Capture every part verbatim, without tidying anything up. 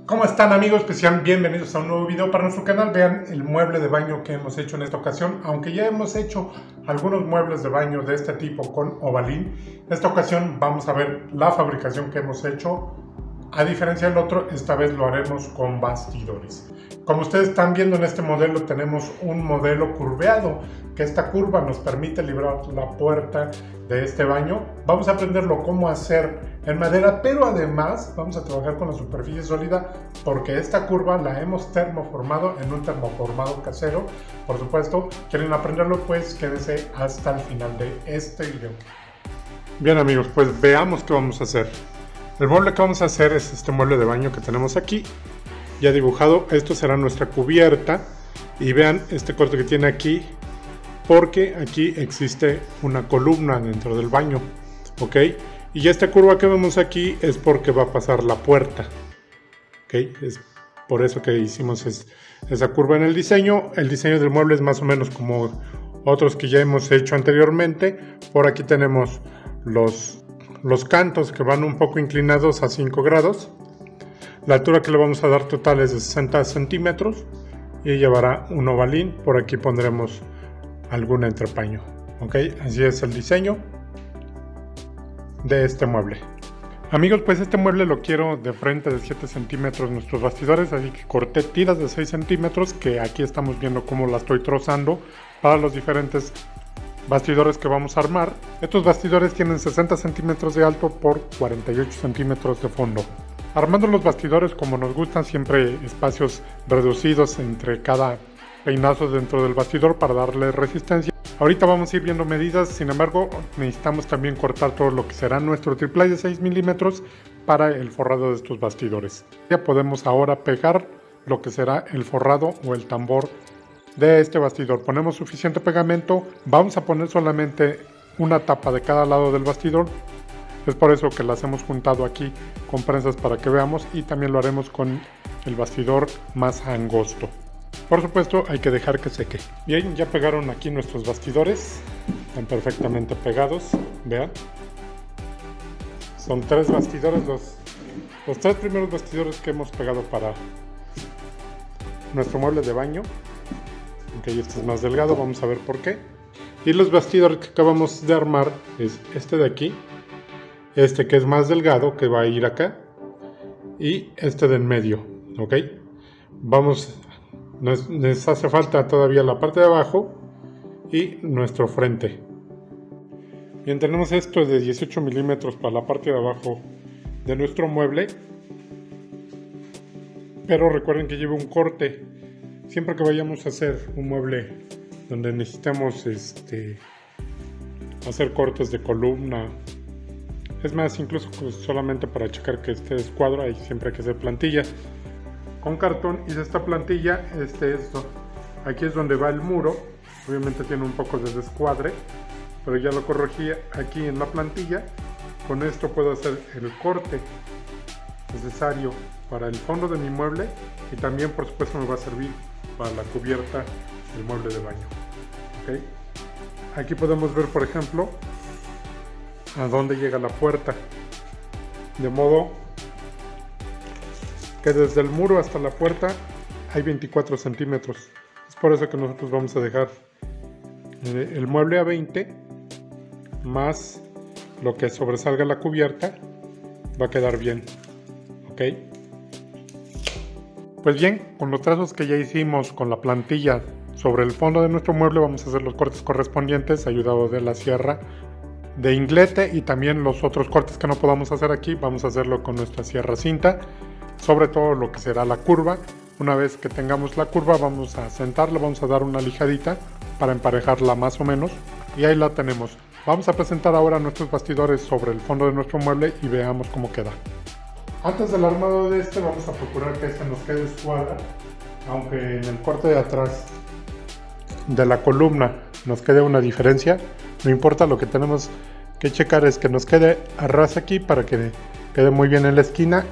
¿Cómo están, amigos? Pues sean bienvenidos a un nuevo video para nuestro canal. Vean el mueble de baño que hemos hecho en esta ocasión. Aunque ya hemos hecho algunos muebles de baño de este tipo con ovalín, en esta ocasión vamos a ver la fabricación que hemos hecho. A diferencia del otro, esta vez lo haremos con bastidores. Como ustedes están viendo en este modelo, tenemos un modelo curveado, que esta curva nos permite librar la puerta de este baño. Vamos a aprenderlo cómo hacer en madera, pero además vamos a trabajar con la superficie sólida, porque esta curva la hemos termoformado en un termoformado casero. Por supuesto, quieren aprenderlo, pues quédense hasta el final de este video. Bien, amigos, pues veamos qué vamos a hacer. El mueble que vamos a hacer es este mueble de baño que tenemos aquí, ya dibujado. Esto será nuestra cubierta, y vean este corte que tiene aquí, porque aquí existe una columna dentro del baño, ¿ok? Y esta curva que vemos aquí es porque va a pasar la puerta, ¿ok? Es por eso que hicimos es, esa curva en el diseño. El diseño del mueble es más o menos como otros que ya hemos hecho anteriormente. Por aquí tenemos los, los cantos que van un poco inclinados a cinco grados. La altura que le vamos a dar total es de sesenta centímetros y llevará un ovalín. Por aquí pondremos algún entrepaño, ¿ok? Así es el diseño de este mueble. Amigos, pues este mueble lo quiero de frente de siete centímetros nuestros bastidores, así que corté tiras de seis centímetros, que aquí estamos viendo cómo la estoy trozando para los diferentes bastidores que vamos a armar. Estos bastidores tienen sesenta centímetros de alto por cuarenta y ocho centímetros de fondo. Armando los bastidores como nos gustan, siempre espacios reducidos entre cada peinazo dentro del bastidor para darle resistencia. Ahorita vamos a ir viendo medidas, sin embargo necesitamos también cortar todo lo que será nuestro triplay de seis milímetros para el forrado de estos bastidores. Ya podemos ahora pegar lo que será el forrado o el tambor de este bastidor. Ponemos suficiente pegamento, vamos a poner solamente una tapa de cada lado del bastidor. Es por eso que las hemos juntado aquí con prensas para que veamos, y también lo haremos con el bastidor más angosto. Por supuesto, hay que dejar que seque. Bien, ya pegaron aquí nuestros bastidores. Están perfectamente pegados. Vean. Son tres bastidores, los, los tres primeros bastidores que hemos pegado para nuestro mueble de baño. Aunque este es más delgado, vamos a ver por qué. Y los bastidores que acabamos de armar es este de aquí. Este que es más delgado, que va a ir acá. Y este de en medio, ¿ok? Vamos... Nos, nos hace falta todavía la parte de abajo y nuestro frente. Bien, tenemos esto de dieciocho milímetros para la parte de abajo de nuestro mueble, pero recuerden que lleva un corte. Siempre que vayamos a hacer un mueble donde necesitemos este, hacer cortes de columna, es más, incluso pues solamente para checar que esté escuadro, ahí siempre hay que hacer plantilla con cartón. Y de esta plantilla, este es, aquí es donde va el muro. Obviamente tiene un poco de descuadre, pero ya lo corregí aquí en la plantilla. Con esto puedo hacer el corte necesario para el fondo de mi mueble, y también por supuesto me va a servir para la cubierta del mueble de baño, ¿okay? Aquí podemos ver, por ejemplo, a dónde llega la puerta, de modo que desde el muro hasta la puerta hay veinticuatro centímetros. Es por eso que nosotros vamos a dejar el mueble a veinte, más lo que sobresalga la cubierta, va a quedar bien, ¿ok? Pues bien, con los trazos que ya hicimos con la plantilla sobre el fondo de nuestro mueble, vamos a hacer los cortes correspondientes, ayudado de la sierra de inglete, y también los otros cortes que no podamos hacer aquí, vamos a hacerlo con nuestra sierra cinta. Sobre todo lo que será la curva. Una vez que tengamos la curva, vamos a sentarla, vamos a dar una lijadita para emparejarla más o menos, y ahí la tenemos. Vamos a presentar ahora nuestros bastidores sobre el fondo de nuestro mueble y veamos cómo queda. Antes del armado de este, vamos a procurar que este nos quede escuadra, aunque en el corte de atrás de la columna nos quede una diferencia, no importa. Lo que tenemos que checar es que nos quede a ras aquí para que quede muy bien en la esquina,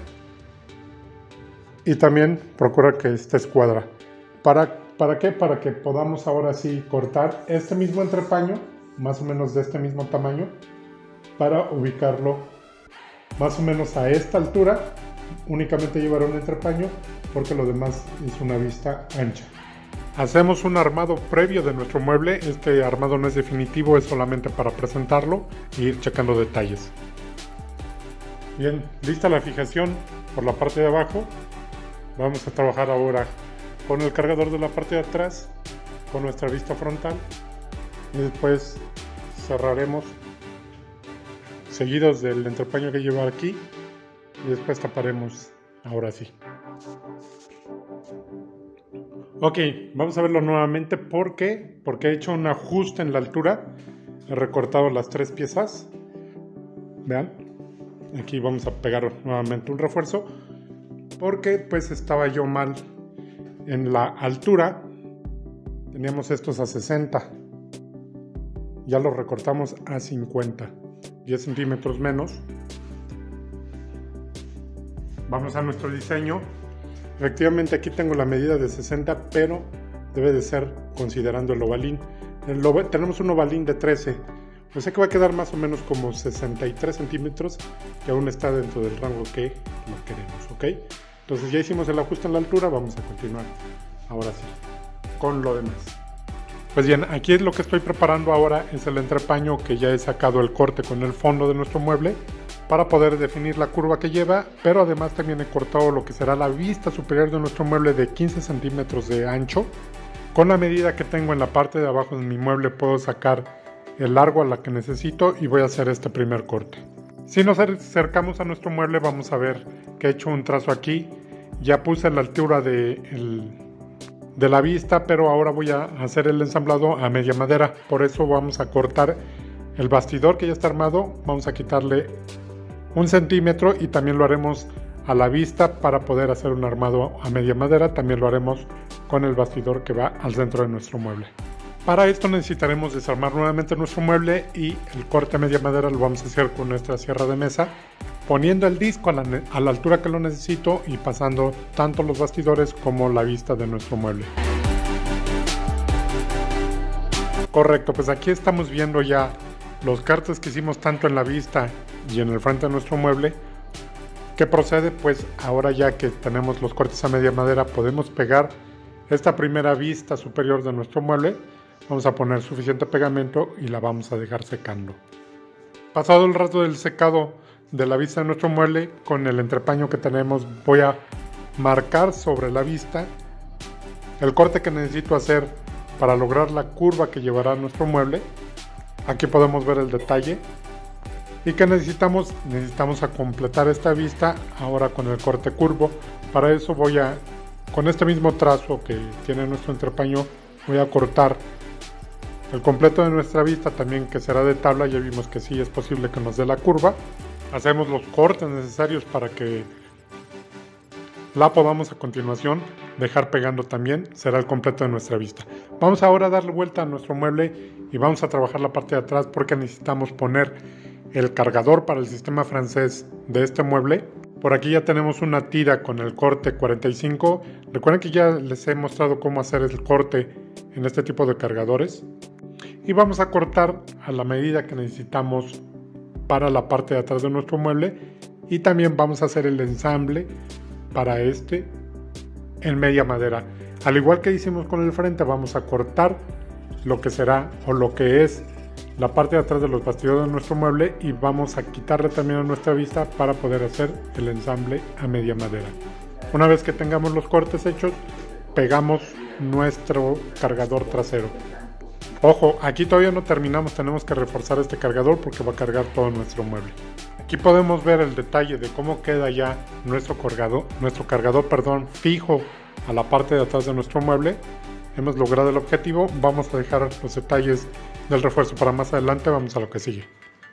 y también procurar que esté escuadra. ¿Para, ¿Para qué? Para que podamos ahora sí cortar este mismo entrepaño, más o menos de este mismo tamaño, para ubicarlo más o menos a esta altura únicamente llevará un entrepaño porque lo demás es una vista ancha. Hacemos un armado previo de nuestro mueble. Este armado no es definitivo, es solamente para presentarlo e ir checando detalles. Bien, lista la fijación por la parte de abajo. Vamos a trabajar ahora con el cargador de la parte de atrás, con nuestra vista frontal, y después cerraremos seguidos del entrepaño que lleva aquí, y después taparemos ahora sí. Ok, vamos a verlo nuevamente. ¿Por qué? Porque he hecho un ajuste en la altura. He recortado las tres piezas. Vean, aquí vamos a pegar nuevamente un refuerzo porque pues estaba yo mal en la altura. Teníamos estos a sesenta, ya los recortamos a cincuenta, diez centímetros menos. Vamos a nuestro diseño. Efectivamente aquí tengo la medida de sesenta, pero debe de ser considerando el ovalín. El oval, tenemos un ovalín de trece, o sea que va a quedar más o menos como sesenta y tres centímetros, que aún está dentro del rango que lo queremos, ¿ok? Entonces ya hicimos el ajuste en la altura, vamos a continuar ahora sí con lo demás. Pues bien, aquí es lo que estoy preparando ahora, es el entrepaño que ya he sacado el corte con el fondo de nuestro mueble para poder definir la curva que lleva, pero además también he cortado lo que será la vista superior de nuestro mueble de quince centímetros de ancho. Con la medida que tengo en la parte de abajo de mi mueble puedo sacar el largo a la que necesito y voy a hacer este primer corte. Si nos acercamos a nuestro mueble vamos a ver que he hecho un trazo aquí. Ya puse la altura de, el, de la vista, pero ahora voy a hacer el ensamblado a media madera. Por eso vamos a cortar el bastidor que ya está armado. Vamos a quitarle un centímetro y también lo haremos a la vista para poder hacer un armado a media madera. También lo haremos con el bastidor que va al centro de nuestro mueble. Para esto necesitaremos desarmar nuevamente nuestro mueble y el corte a media madera lo vamos a hacer con nuestra sierra de mesa, poniendo el disco a la, a la altura que lo necesito y pasando tanto los bastidores como la vista de nuestro mueble. Correcto, pues aquí estamos viendo ya los cortes que hicimos tanto en la vista y en el frente de nuestro mueble. ¿Qué procede? Pues ahora ya que tenemos los cortes a media madera podemos pegar esta primera vista superior de nuestro mueble. Vamos a poner suficiente pegamento y la vamos a dejar secando. Pasado el rato del secado de la vista de nuestro mueble, con el entrepaño que tenemos voy a marcar sobre la vista el corte que necesito hacer para lograr la curva que llevará nuestro mueble. Aquí podemos ver el detalle. ¿Y qué necesitamos? Necesitamos a completar esta vista ahora con el corte curvo. Para eso voy a, con este mismo trazo que tiene nuestro entrepaño, voy a cortar el completo de nuestra vista, también que será de tabla. Ya vimos que sí es posible que nos dé la curva. Hacemos los cortes necesarios para que la podamos a continuación dejar pegando también. Será el completo de nuestra vista. Vamos ahora a darle vuelta a nuestro mueble y vamos a trabajar la parte de atrás porque necesitamos poner el cargador para el sistema francés de este mueble. Por aquí ya tenemos una tira con el corte cuarenta y cinco. Recuerden que ya les he mostrado cómo hacer el corte en este tipo de cargadores. Y vamos a cortar a la medida que necesitamos para la parte de atrás de nuestro mueble. Y también vamos a hacer el ensamble para este en media madera. Al igual que hicimos con el frente, vamos a cortar lo que será o lo que es la parte de atrás de los bastidores de nuestro mueble y vamos a quitarle también a nuestra vista para poder hacer el ensamble a media madera. Una vez que tengamos los cortes hechos, pegamos nuestro cargador trasero. Ojo, aquí todavía no terminamos, tenemos que reforzar este cargador porque va a cargar todo nuestro mueble. Aquí podemos ver el detalle de cómo queda ya nuestro cargador, nuestro cargador perdón, fijo a la parte de atrás de nuestro mueble. Hemos logrado el objetivo. Vamos a dejar los detalles del refuerzo para más adelante. Vamos a lo que sigue.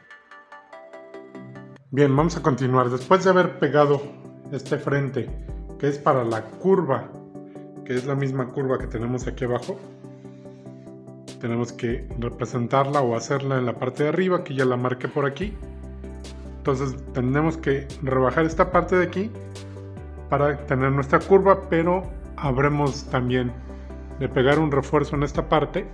Bien, vamos a continuar. Después de haber pegado este frente, que es para la curva, que es la misma curva que tenemos aquí abajo, tenemos que representarla o hacerla en la parte de arriba, que ya la marqué por aquí. Entonces tenemos que rebajar esta parte de aquí para tener nuestra curva, pero habremos también de pegar un refuerzo en esta parte.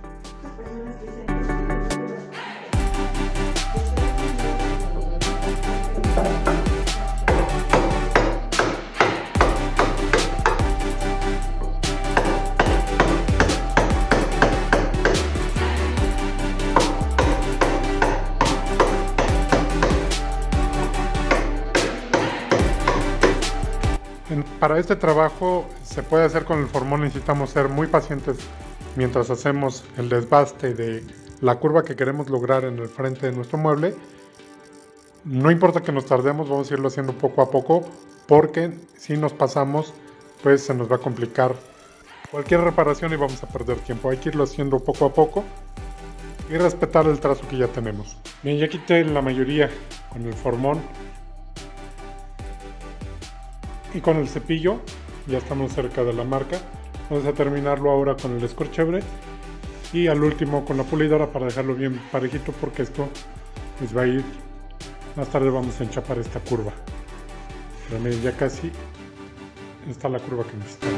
En, para este trabajo se puede hacer con el formón, necesitamos ser muy pacientes mientras hacemos el desbaste de la curva que queremos lograr en el frente de nuestro mueble. No importa que nos tardemos, vamos a irlo haciendo poco a poco, porque si nos pasamos, pues se nos va a complicar cualquier reparación y vamos a perder tiempo. Hay que irlo haciendo poco a poco y respetar el trazo que ya tenemos. Bien, ya quité la mayoría con el formón y con el cepillo. Ya estamos cerca de la marca. Vamos a terminarlo ahora con el escorchebre y al último con la pulidora para dejarlo bien parejito, porque esto pues va a ir, más tarde vamos a enchapar esta curva. Pero miren, ya casi está la curva que necesitamos.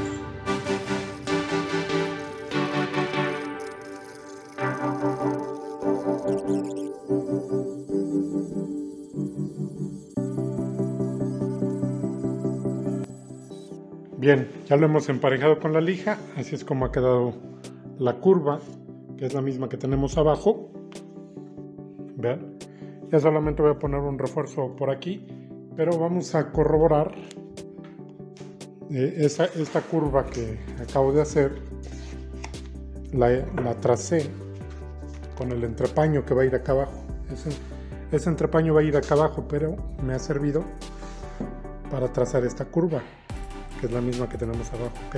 Bien, ya lo hemos emparejado con la lija, así es como ha quedado la curva, que es la misma que tenemos abajo. Vean, ya solamente voy a poner un refuerzo por aquí, pero vamos a corroborar eh, esa, esta curva que acabo de hacer. La, la tracé con el entrepaño que va a ir acá abajo. Ese, ese entrepaño va a ir acá abajo, pero me ha servido para trazar esta curva, que es la misma que tenemos abajo, ¿ok?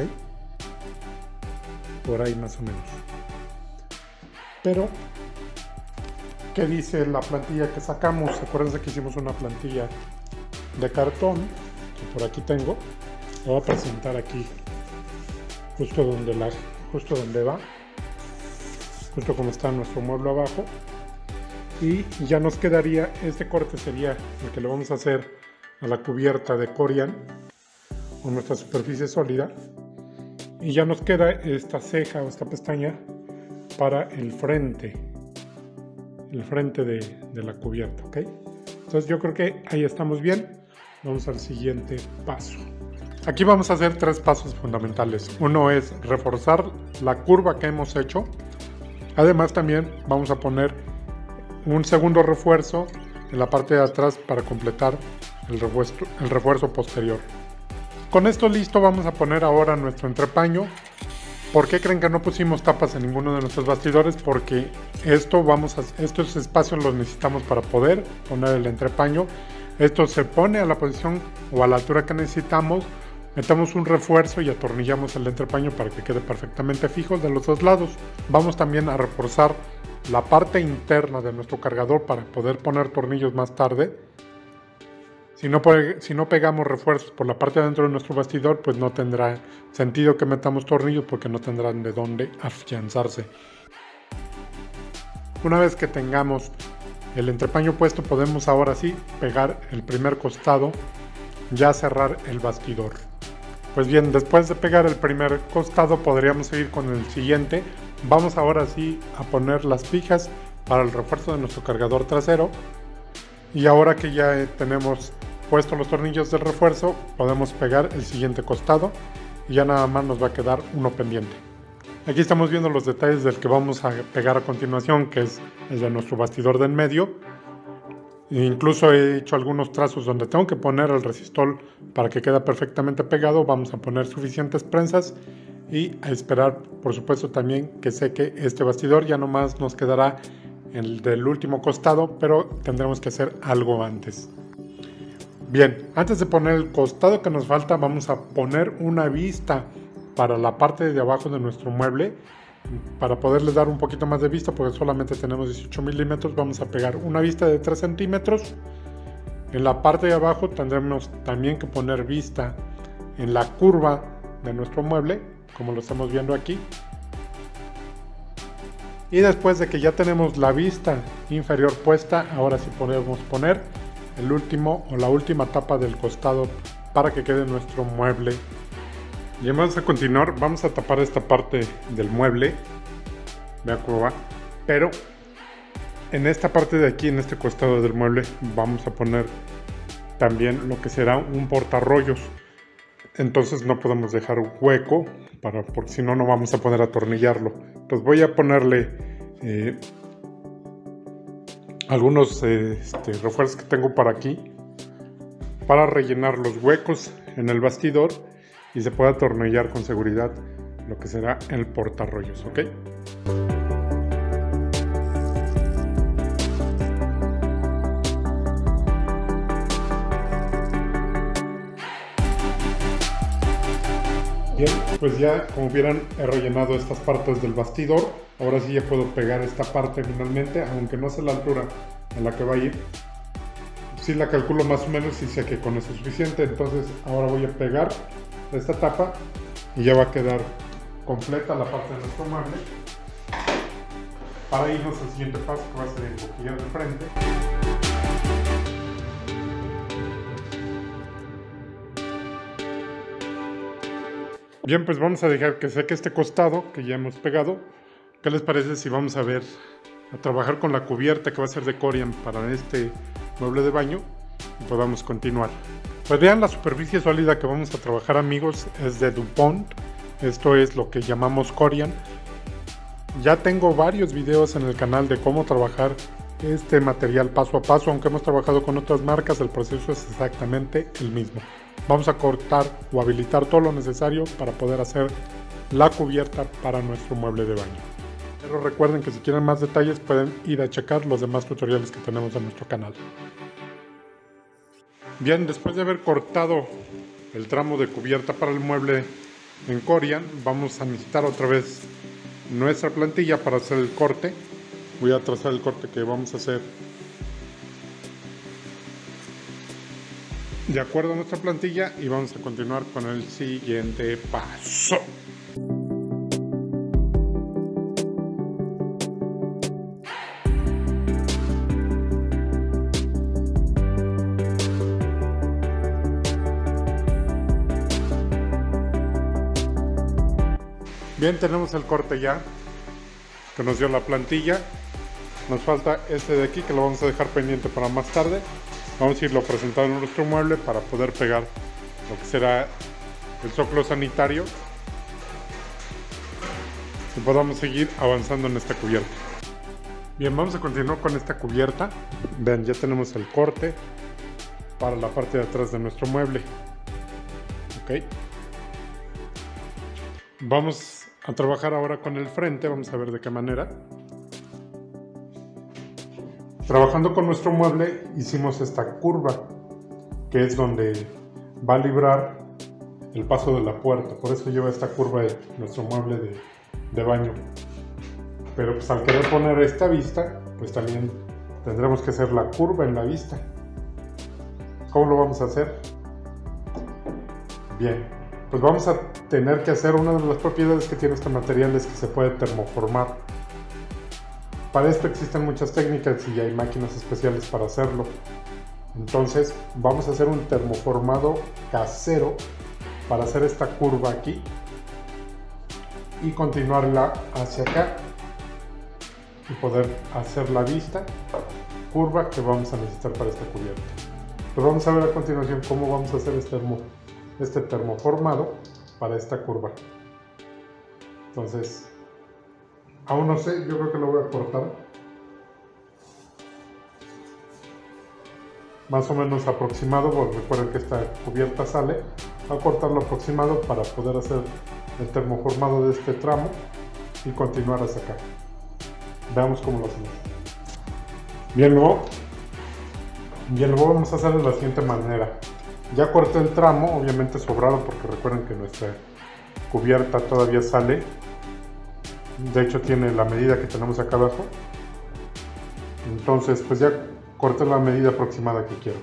Por ahí más o menos. Pero, ¿qué dice la plantilla que sacamos? Acuérdense que hicimos una plantilla de cartón, que por aquí tengo. Lo voy a presentar aquí, justo donde, la, justo donde va, justo como está nuestro mueble abajo. Y ya nos quedaría, este corte sería el que le vamos a hacer a la cubierta de Corian, o nuestra superficie sólida, y ya nos queda esta ceja o esta pestaña para el frente el frente de, de la cubierta, ¿ok? Entonces yo creo que ahí estamos bien. Vamos al siguiente paso. Aquí vamos a hacer tres pasos fundamentales. Uno es reforzar la curva que hemos hecho. Además también vamos a poner un segundo refuerzo en la parte de atrás para completar el refuerzo, el refuerzo posterior. Con esto listo, vamos a poner ahora nuestro entrepaño. ¿Por qué creen que no pusimos tapas en ninguno de nuestros bastidores? Porque esto vamos a, estos espacios los necesitamos para poder poner el entrepaño. Esto se pone a la posición o a la altura que necesitamos. Metemos un refuerzo y atornillamos el entrepaño para que quede perfectamente fijo de los dos lados. Vamos también a reforzar la parte interna de nuestro cargador para poder poner tornillos más tarde. Si no, si no pegamos refuerzos por la parte de adentro de nuestro bastidor, pues no tendrá sentido que metamos tornillos, porque no tendrán de dónde afianzarse. Una vez que tengamos el entrepaño puesto, podemos ahora sí pegar el primer costado, ya cerrar el bastidor. Pues bien, después de pegar el primer costado podríamos seguir con el siguiente. Vamos ahora sí a poner las fijas para el refuerzo de nuestro cargador trasero. Y ahora que ya tenemos puestos los tornillos del refuerzo, podemos pegar el siguiente costado y ya nada más nos va a quedar uno pendiente. Aquí estamos viendo los detalles del que vamos a pegar a continuación, que es el de nuestro bastidor de en medio. E incluso he hecho algunos trazos donde tengo que poner el resistol para que quede perfectamente pegado. Vamos a poner suficientes prensas y a esperar, por supuesto, también que seque este bastidor. Ya nomás nos quedará el del último costado, pero tendremos que hacer algo antes. Bien, antes de poner el costado que nos falta, vamos a poner una vista para la parte de abajo de nuestro mueble. Para poderles dar un poquito más de vista, porque solamente tenemos dieciocho milímetros, vamos a pegar una vista de tres centímetros. En la parte de abajo tendremos también que poner vista en la curva de nuestro mueble, como lo estamos viendo aquí. Y después de que ya tenemos la vista inferior puesta, ahora sí podemos poner el último o la última tapa del costado para que quede nuestro mueble. Y vamos a continuar, vamos a tapar esta parte del mueble, vean cómo va, pero en esta parte de aquí, en este costado del mueble, vamos a poner también lo que será un portarrollos. Entonces no podemos dejar un hueco, para, porque si no, no vamos a poder atornillarlo. Entonces voy a ponerle eh, algunos eh, este, refuerzos que tengo por aquí para rellenar los huecos en el bastidor y se puede atornillar con seguridad lo que será el portarrollos, ¿ok? Bien, pues ya como vieran he rellenado estas partes del bastidor. Ahora sí ya puedo pegar esta parte finalmente, aunque no sé la altura a la que va a ir. Sí la calculo más o menos y sé que con eso es suficiente. Entonces ahora voy a pegar esta tapa y ya va a quedar completa la parte de nuestro mueble. Para irnos al siguiente paso, que va a ser emboquillar de frente. Bien, pues vamos a dejar que seque este costado que ya hemos pegado. ¿Qué les parece si vamos a ver, a trabajar con la cubierta que va a ser de Corian para este mueble de baño y podamos continuar? Pues vean, la superficie sólida que vamos a trabajar, amigos, es de DuPont. Esto es lo que llamamos Corian. Ya tengo varios videos en el canal de cómo trabajar este material paso a paso. Aunque hemos trabajado con otras marcas, el proceso es exactamente el mismo. Vamos a cortar o habilitar todo lo necesario para poder hacer la cubierta para nuestro mueble de baño. Pero recuerden que si quieren más detalles pueden ir a checar los demás tutoriales que tenemos en nuestro canal. Bien, después de haber cortado el tramo de cubierta para el mueble en Corian, vamos a necesitar otra vez nuestra plantilla para hacer el corte. Voy a trazar el corte que vamos a hacer de acuerdo a nuestra plantilla y vamos a continuar con el siguiente paso. Bien, tenemos el corte ya que nos dio la plantilla. Nos falta este de aquí que lo vamos a dejar pendiente para más tarde. Vamos a irlo presentando en nuestro mueble para poder pegar lo que será el zócalo sanitario y podamos seguir avanzando en esta cubierta. Bien, vamos a continuar con esta cubierta. Vean, ya tenemos el corte para la parte de atrás de nuestro mueble. Ok. Vamos a trabajar ahora con el frente. Vamos a ver de qué manera. Trabajando con nuestro mueble hicimos esta curva que es donde va a librar el paso de la puerta. Por eso lleva esta curva de nuestro mueble de, de baño. Pero pues al querer poner esta vista, pues también tendremos que hacer la curva en la vista. ¿Cómo lo vamos a hacer? Bien, pues vamos a tener que hacer una de las propiedades que tiene este material, es que se puede termoformar. Para esto existen muchas técnicas y hay máquinas especiales para hacerlo. Entonces vamos a hacer un termoformado casero para hacer esta curva aquí y continuarla hacia acá y poder hacer la vista curva que vamos a necesitar para esta cubierta. Pues vamos a ver a continuación cómo vamos a hacer este, termo, este termoformado para esta curva. Entonces, aún no sé, yo creo que lo voy a cortar más o menos aproximado, porque recuerden que esta cubierta sale. Voy a cortarlo aproximado para poder hacer el termoformado de este tramo y continuar hacia acá. Veamos cómo lo hacemos. Bien, luego, bien, luego vamos a hacer de la siguiente manera. Ya corté el tramo, obviamente sobrado, porque recuerden que nuestra cubierta todavía sale. De hecho tiene la medida que tenemos acá abajo. Entonces pues ya corté la medida aproximada que quiero.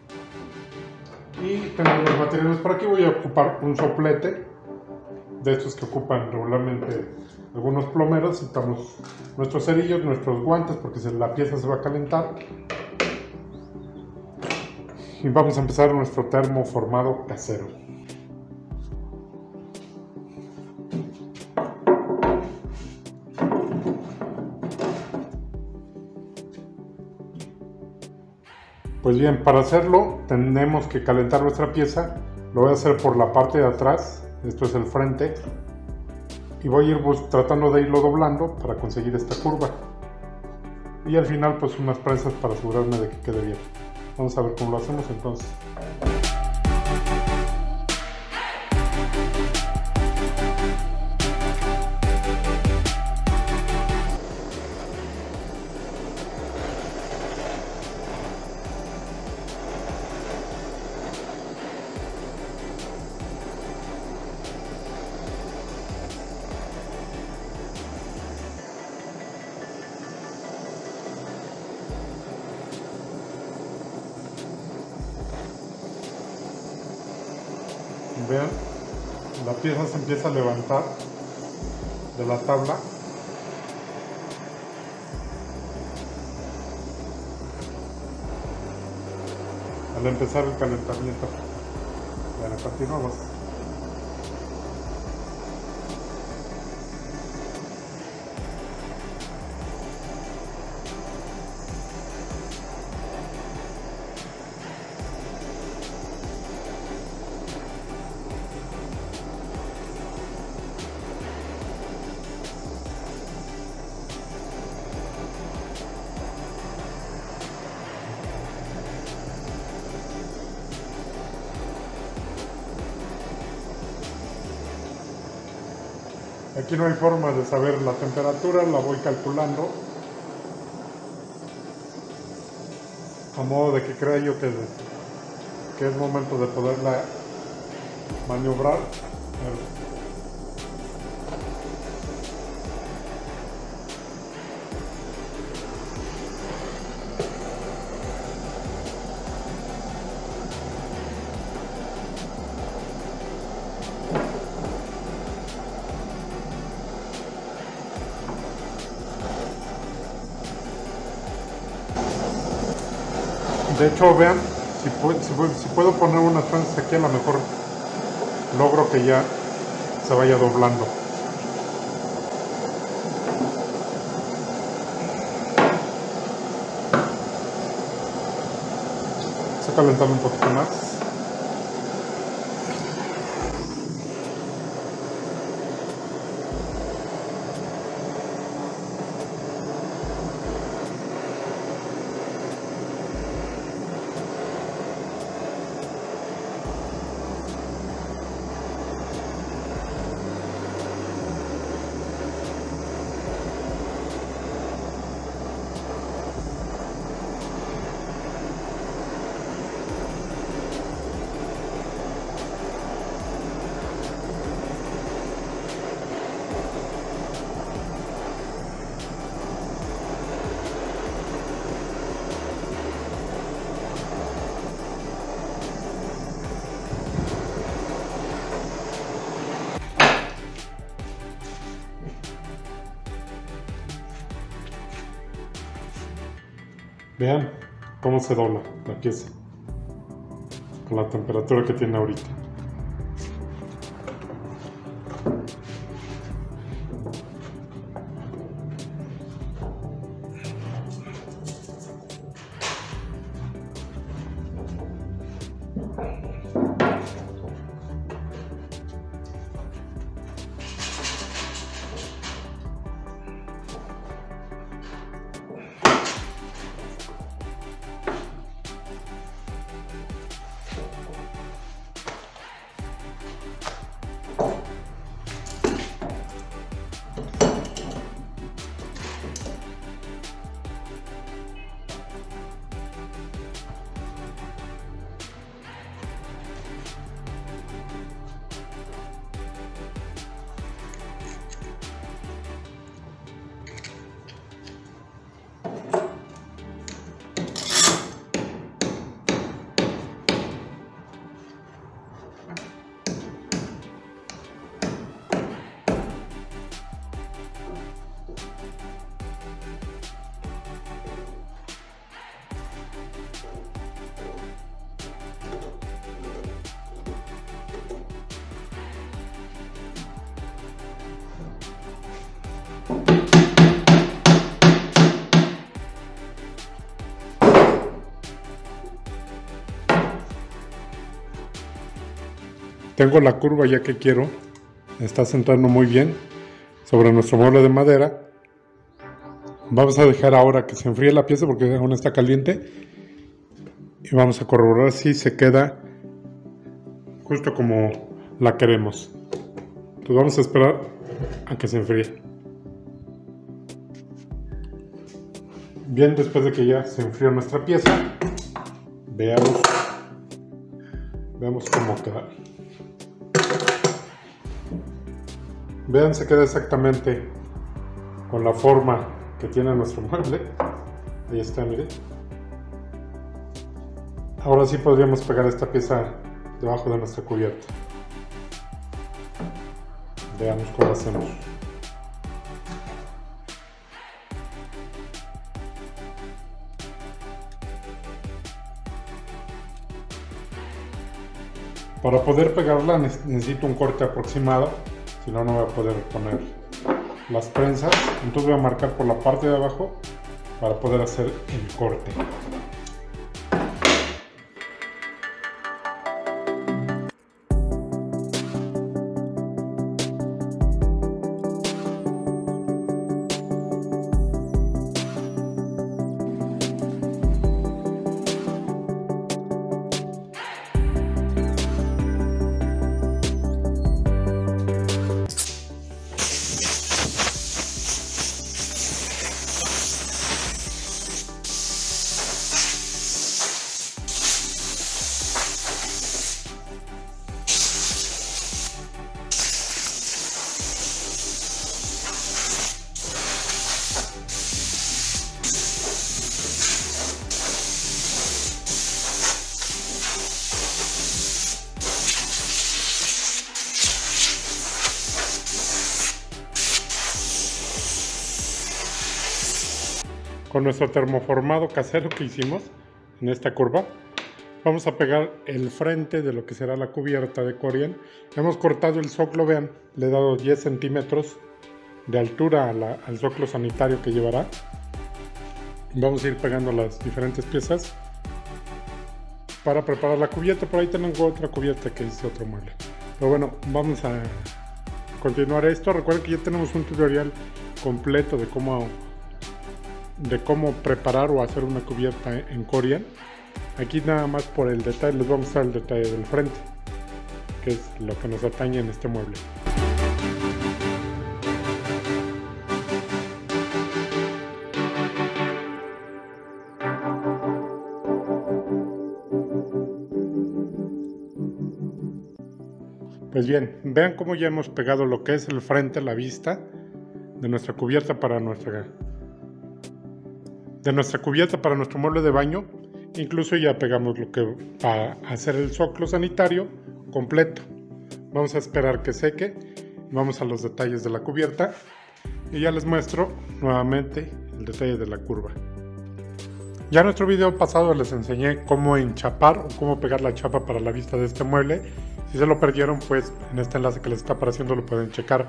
Y tengo los materiales por aquí. Voy a ocupar un soplete de estos que ocupan regularmente algunos plomeros. Necesitamos nuestros cerillos, nuestros guantes, porque la pieza se va a calentar. Y vamos a empezar nuestro termoformado casero. Pues bien, para hacerlo tenemos que calentar nuestra pieza. Lo voy a hacer por la parte de atrás, esto es el frente, y voy a ir pues, tratando de irlo doblando para conseguir esta curva. Y al final pues unas prensas para asegurarme de que quede bien. Vamos a ver cómo lo hacemos entonces. Vean, la pieza se empieza a levantar de la tabla. Al empezar el calentamiento. Bueno, continuamos. Aquí no hay forma de saber la temperatura, la voy calculando a modo de que crea yo que, que es momento de poderla maniobrar. De hecho, vean, si puedo, si, puedo, si puedo poner unas tranzas aquí, a lo mejor logro que ya se vaya doblando. Estoy calentando un poquito más. Vean cómo se dobla la pieza con la temperatura que tiene ahorita. Tengo la curva ya que quiero, está centrando muy bien sobre nuestro mueble de madera. Vamos a dejar ahora que se enfríe la pieza porque aún está caliente y vamos a corroborar si se queda justo como la queremos. Entonces vamos a esperar a que se enfríe. Bien, después de que ya se enfrió nuestra pieza, veamos, veamos cómo queda. Vean, se queda exactamente con la forma que tiene nuestro mueble. Ahí está, miren. Ahora sí podríamos pegar esta pieza debajo de nuestra cubierta. Veamos cómo hacemos. Para poder pegarla necesito un corte aproximado, si no, no voy a poder poner las prensas. Entonces voy a marcar por la parte de abajo para poder hacer el corte. Con nuestro termoformado casero que hicimos en esta curva, vamos a pegar el frente de lo que será la cubierta de Corian. Hemos cortado el zoclo, vean, le he dado diez centímetros de altura a la, al zoclo sanitario que llevará. Vamos a ir pegando las diferentes piezas para preparar la cubierta. Por ahí tengo otra cubierta que es otro mueble. Pero bueno, vamos a continuar esto. Recuerden que ya tenemos un tutorial completo de cómo de cómo preparar o hacer una cubierta en Corian. Aquí nada más por el detalle les voy a mostrar el detalle del frente, que es lo que nos atañe en este mueble. Pues bien, vean cómo ya hemos pegado lo que es el frente, la vista de nuestra cubierta para nuestra de nuestra cubierta para nuestro mueble de baño. Incluso ya pegamos lo que va a hacer el zoclo sanitario completo. Vamos a esperar que seque. Vamos a los detalles de la cubierta y ya les muestro nuevamente el detalle de la curva. Ya en nuestro video pasado les enseñé cómo enchapar o cómo pegar la chapa para la vista de este mueble. Si se lo perdieron, pues en este enlace que les está apareciendo lo pueden checar.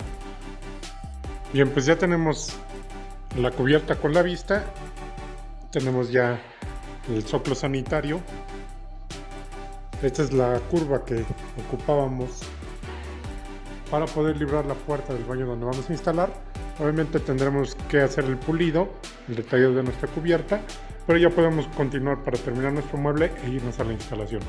Bien, pues ya tenemos la cubierta con la vista. Tenemos ya el zoclo sanitario. Esta es la curva que ocupábamos para poder librar la puerta del baño donde vamos a instalar. Obviamente tendremos que hacer el pulido, el detalle de nuestra cubierta, pero ya podemos continuar para terminar nuestro mueble e irnos a la instalación.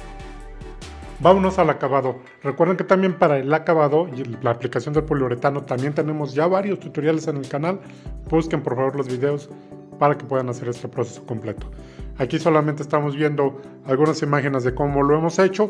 Vámonos al acabado. Recuerden que también para el acabado y la aplicación del poliuretano también tenemos ya varios tutoriales en el canal. Busquen por favor los videos para que puedan hacer este proceso completo. Aquí solamente estamos viendo algunas imágenes de cómo lo hemos hecho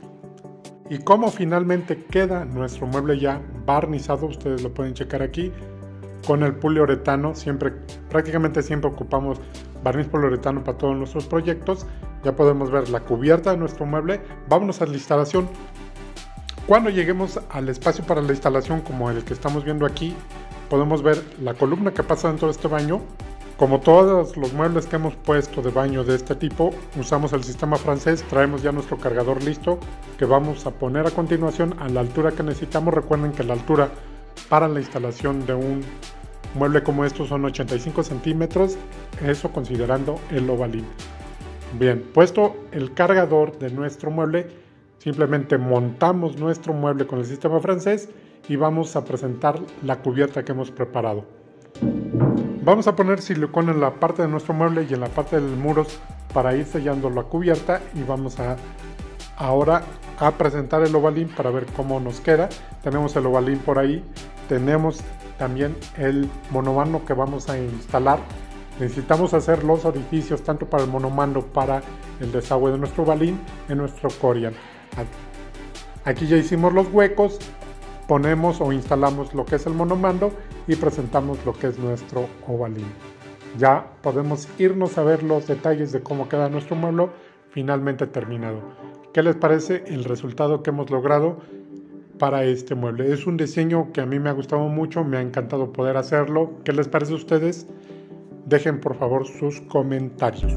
y cómo finalmente queda nuestro mueble ya barnizado. Ustedes lo pueden checar aquí con el poliuretano. Siempre, prácticamente siempre ocupamos barniz poliuretano para todos nuestros proyectos. Ya podemos ver la cubierta de nuestro mueble. Vámonos a la instalación. Cuando lleguemos al espacio para la instalación como el que estamos viendo aquí, podemos ver la columna que pasa dentro de este baño. Como todos los muebles que hemos puesto de baño de este tipo, usamos el sistema francés. Traemos ya nuestro cargador listo que vamos a poner a continuación a la altura que necesitamos. Recuerden que la altura para la instalación de un mueble como estos son ochenta y cinco centímetros, eso considerando el ovalín. Bien, puesto el cargador de nuestro mueble, simplemente montamos nuestro mueble con el sistema francés y vamos a presentar la cubierta que hemos preparado. Vamos a poner silicona en la parte de nuestro mueble y en la parte de los muros para ir sellando la cubierta, y vamos a ahora a presentar el ovalín para ver cómo nos queda. Tenemos el ovalín por ahí, tenemos también el monomando que vamos a instalar. Necesitamos hacer los orificios tanto para el monomando para el desagüe de nuestro ovalín en nuestro Corian. Aquí ya hicimos los huecos, ponemos o instalamos lo que es el monomando y presentamos lo que es nuestro ovalín. Ya podemos irnos a ver los detalles de cómo queda nuestro mueble finalmente terminado. ¿Qué les parece el resultado que hemos logrado para este mueble. Es un diseño que a mí me ha gustado mucho, me ha encantado poder hacerlo. ¿Qué les parece a ustedes? Dejen por favor sus comentarios.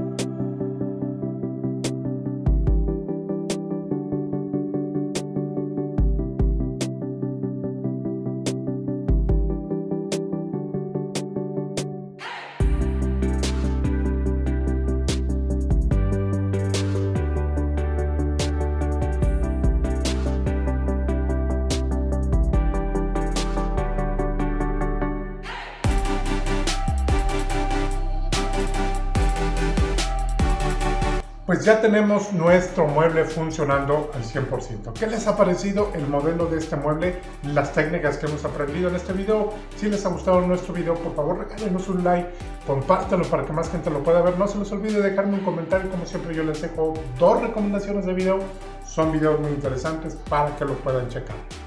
Pues ya tenemos nuestro mueble funcionando al cien por ciento. ¿Qué les ha parecido el modelo de este mueble? Las técnicas que hemos aprendido en este video. Si les ha gustado nuestro video, por favor regálenos un like, compártanlo para que más gente lo pueda ver. No se les olvide dejarme un comentario. Como siempre yo les dejo dos recomendaciones de video. Son videos muy interesantes para que lo puedan checar.